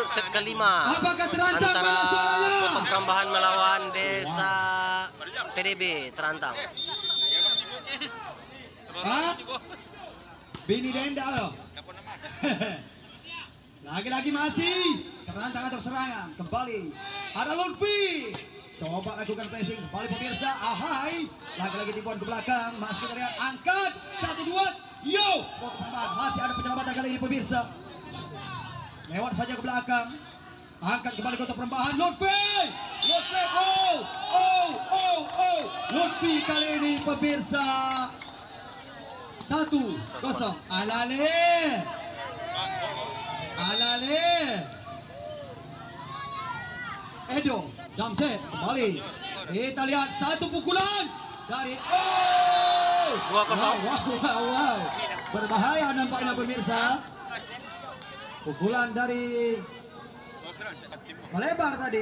set kelima antara Kota Prambahan melawan Desa PDB Terantang. Bini Denda loh. Lagi-lagi masih Terantang atau serangan kembali. Ada Lutfi. Coba lakukan pressing kembali pemirsa. Ahai. Lagi-lagi dibuat ke belakang. Masih kita lihat angkat 1-2. Yo. Kota Prambahan masih ada penyelamatan kali ini pemirsa. Lewat saja ke belakang. Angkat kembali Kota Prambahan. Lutfi. Lutfi. Lutfi kali ini pemirsa. 1-0. Alale. Edo. Jump set. Kembali. Kita lihat satu pukulan. Dari 2-0. Wow. Berbahaya nampaknya pemirsa. Pukulan dari melebar tadi.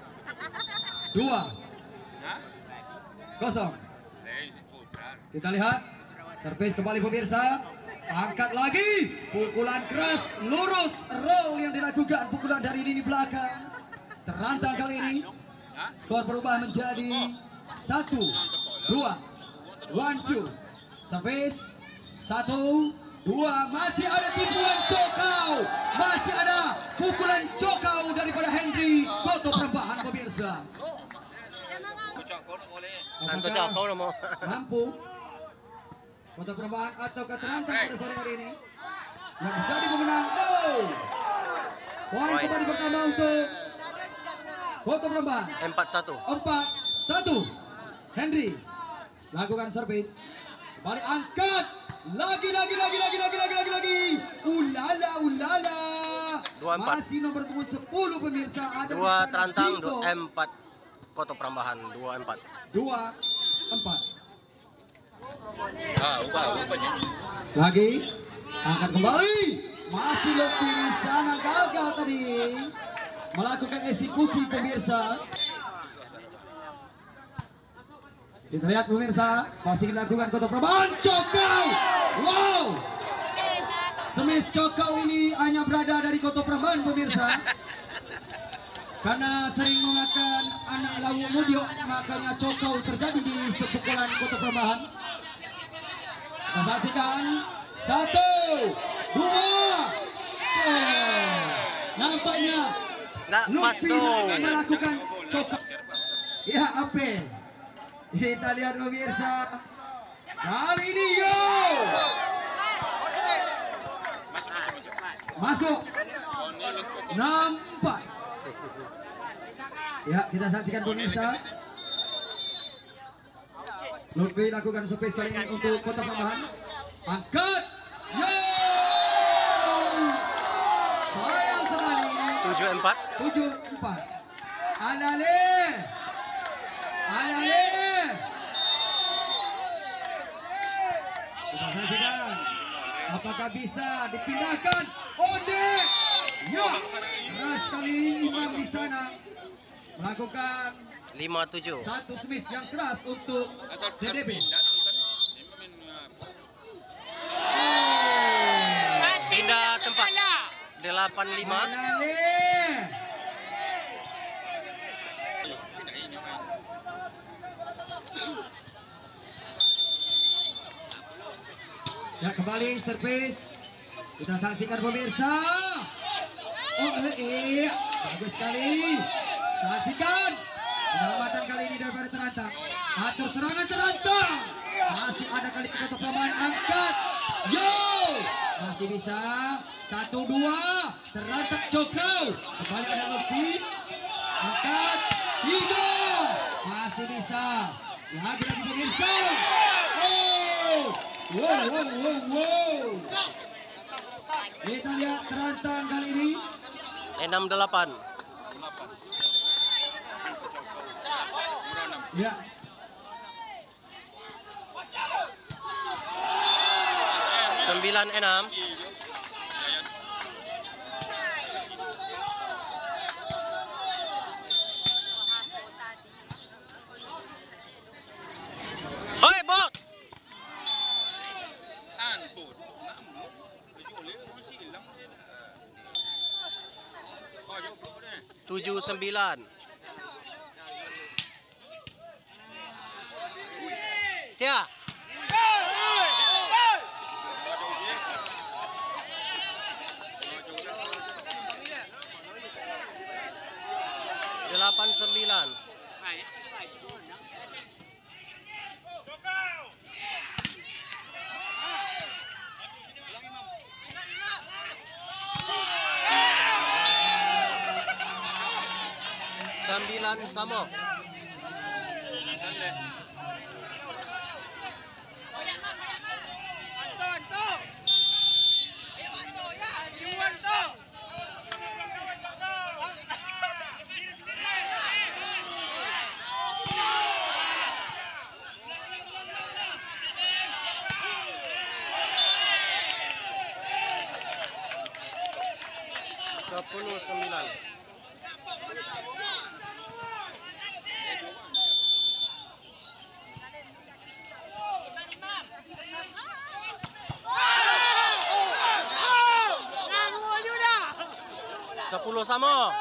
2-0. Kita lihat servis kembali pemirsa. Angkat lagi. Pukulan keras lurus roll yang dilakukan. Pukulan dari lini belakang. Terantang kali ini. Skor berubah menjadi 1-2. 1-2. Servis 1-2. Masih ada tipuan cokau. Masih ada pukulan cokau daripada Henry Kota Prambahan pemirsa. Mampu Kota Prambahan atau Terantang pada sore hari ini yang menjadi pemenang. Poin kembali pertama untuk Kota Prambahan. 4-1. 4-1. Henry lakukan servis. Kembali angkat. Lagi. Ulala. 2-4. Masih nomor punggung 10 pemirsa. Ada 2 Terantang, 4 Kota Prambahan. 2-4. 2-4. Lagi angkat kembali. Masih lebih di sana gagal tadi melakukan eksekusi pemirsa. Kita lihat pemirsa masih dilakukan Kota Prambahan. Cokau. Wow. Smash cokau ini hanya berada dari Kota Prambahan pemirsa. Karena sering memakan anak lawu mudiok, makanya cokau terjadi di sepukulan Kota Prambahan. Kita saksikan 1, 2. Nampaknya Lutfi melakukan cokau. Ya Apel. Kita lihat pemirsa. Kali ini yo. Masuk. Nampak. Ya, kita saksikan pemirsa. Lutfi lakukan servis kali ini untuk Kota Prambahan. Angkat. Yo! Sayang sekali. 7-4. Alale. Kita saksikan. Apakah bisa dipindahkan? Ode. Ya. Keras sekali Imam di sana. Melakukan 5-7. satu smash yang keras untuk DDB. Pindah tempat. 8-5. Ya kembali servis. Kita saksikan pemirsa. Bagus sekali. Saksikan penyelamatan kali ini daripada Terantang. Atur serangan Terantang. Masih ada kali Kota Prambahan angkat. Yo, masih bisa. 1-2. Terantang cokau. Kembali ada Lutfi. Angkat. 3. Masih bisa. Lagi pemirsa. Wow. Kita lihat Terantang kali ini. 6-8. Ya. Sembilan enam. Hoi, bot. 7-9. Tia. 8-9. Sembilan sama. Sepuluh 9. Sepuluh sama.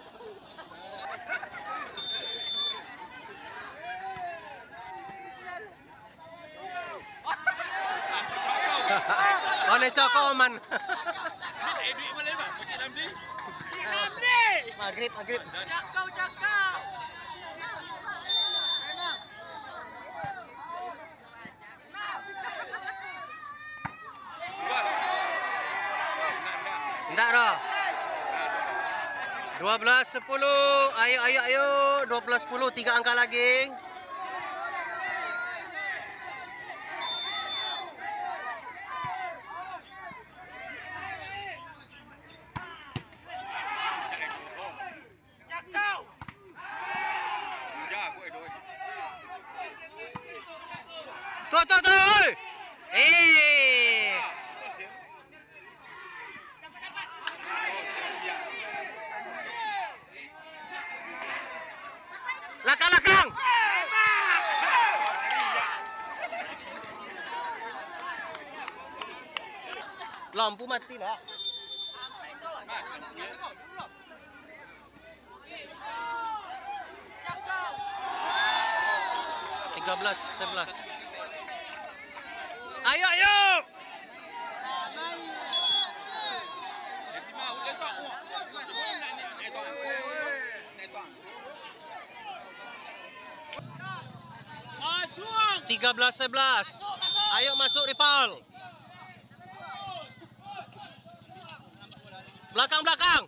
Oleh Cokoman. Maghrib. Cakau. Enggak roh. 12-10. Ayo. 12-10. 3 angka lagi. Tuh. Lakang. Lampu mati lah. 13-11. Ayo. Masuk. 13-11. Ayo masuk rival. Belakang.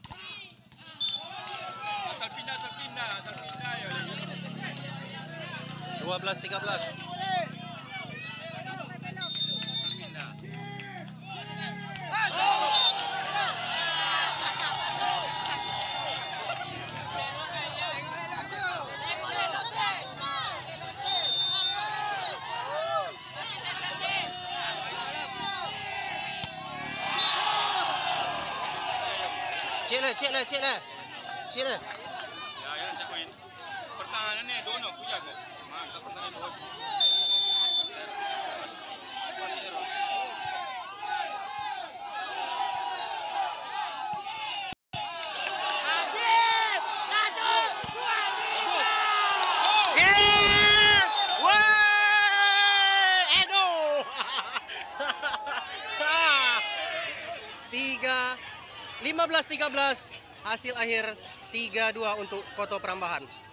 Asal pindah ya. 12-13. Cik le. Ya, yang cakuin. Pertahanan ni dono punya kok. Mantap pertahanan dono. Masih terus. Tiga 15-13, hasil akhir 3-2 untuk Koto Prambahan.